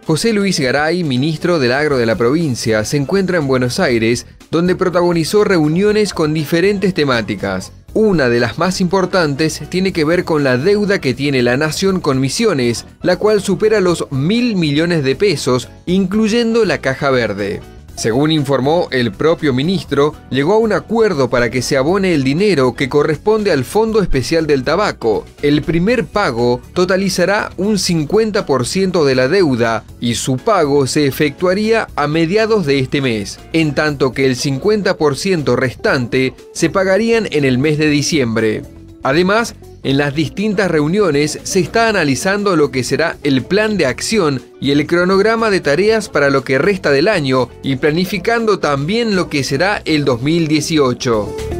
José Luis Garay, ministro del Agro de la provincia, se encuentra en Buenos Aires, donde protagonizó reuniones con diferentes temáticas. Una de las más importantes tiene que ver con la deuda que tiene la nación con Misiones, la cual supera los 1.000 millones de pesos, incluyendo la Caja Verde. Según informó el propio ministro, llegó a un acuerdo para que se abone el dinero que corresponde al Fondo Especial del Tabaco. El primer pago totalizará un 50% de la deuda y su pago se efectuaría a mediados de este mes, en tanto que el 50% restante se pagarían en el mes de diciembre. Además, en las distintas reuniones se está analizando lo que será el plan de acción y el cronograma de tareas para lo que resta del año y planificando también lo que será el 2018.